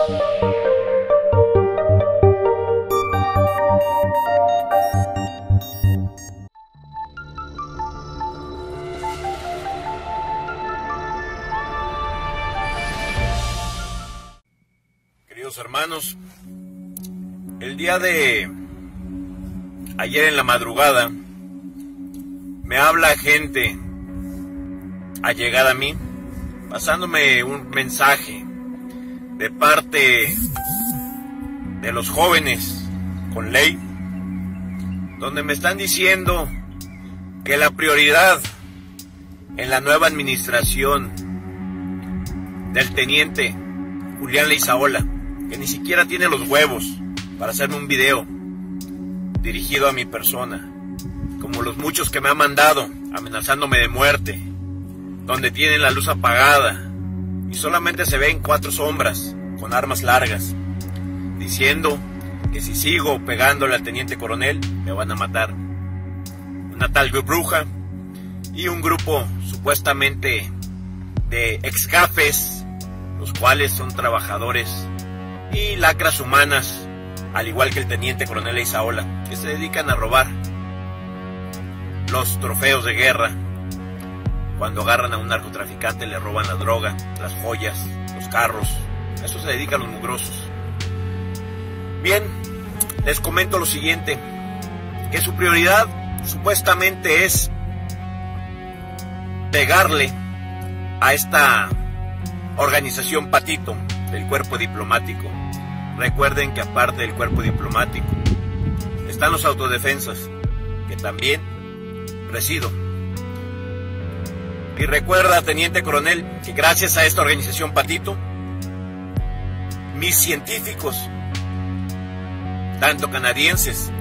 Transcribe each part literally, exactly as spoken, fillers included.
Queridos hermanos, el día de ayer en la madrugada me habla gente allegada a mí, pasándome un mensaje de parte de los jóvenes con ley, donde me están diciendo que la prioridad en la nueva administración del teniente Julián Leizaola, que ni siquiera tiene los huevos para hacerme un video dirigido a mi persona, como los muchos que me han mandado amenazándome de muerte, donde tienen la luz apagada y solamente se ven cuatro sombras con armas largas, diciendo que si sigo pegándole al teniente coronel me van a matar. Una tal bruja y un grupo supuestamente de ex-gafes, los cuales son trabajadores y lacras humanas, al igual que el teniente coronel Leizaola, que se dedican a robar los trofeos de guerra. Cuando agarran a un narcotraficante le roban la droga, las joyas, los carros. A eso se dedican los mugrosos. Bien, les comento lo siguiente, que su prioridad supuestamente es pegarle a esta organización patito del cuerpo diplomático. Recuerden que aparte del cuerpo diplomático están los autodefensas, que también presido. Y recuerda, teniente coronel, que gracias a esta organización patito, mis científicos, tanto canadienses,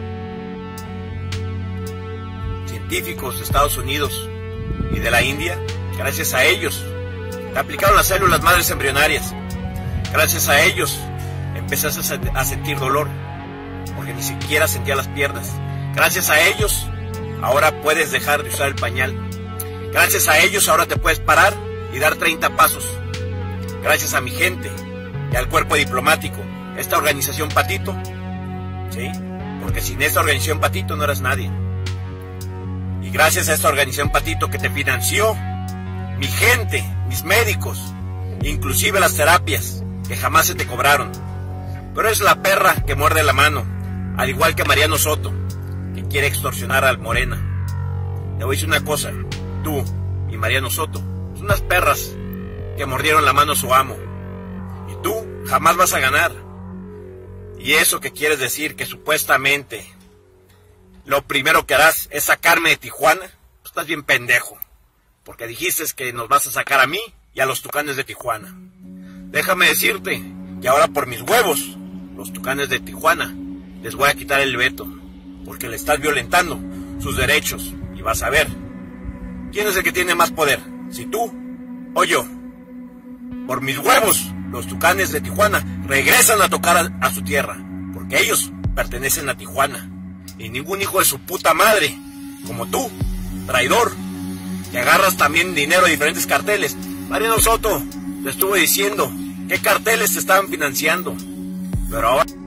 científicos de Estados Unidos y de la India, gracias a ellos te aplicaron las células madres embrionarias. Gracias a ellos empezaste a sentir dolor, porque ni siquiera sentía las piernas. Gracias a ellos ahora puedes dejar de usar el pañal. Gracias a ellos ahora te puedes parar y dar treinta pasos. Gracias a mi gente y al cuerpo diplomático, esta organización patito, ¿sí? Porque sin esta organización patito no eras nadie. Y gracias a esta organización patito que te financió, mi gente, mis médicos, inclusive las terapias que jamás se te cobraron. Pero es la perra que muerde la mano, al igual que Mariano Soto, que quiere extorsionar al Morena. Te voy a decir una cosa, tú y Mariano Soto son unas perras que mordieron la mano a su amo, y tú jamás vas a ganar. Y eso que quieres decir que supuestamente lo primero que harás es sacarme de Tijuana, pues estás bien pendejo, porque dijiste que nos vas a sacar a mí y a los Tucanes de Tijuana. Déjame decirte que ahora por mis huevos, los Tucanes de Tijuana, les voy a quitar el veto, porque le estás violentando sus derechos, y vas a ver quién es el que tiene más poder, si tú o yo. Por mis huevos, los Tucanes de Tijuana regresan a tocar a, a su tierra, porque ellos pertenecen a Tijuana, y ningún hijo de su puta madre, como tú, traidor, que agarras también dinero de diferentes carteles. Mariano Soto te estuvo diciendo qué carteles te estaban financiando, pero ahora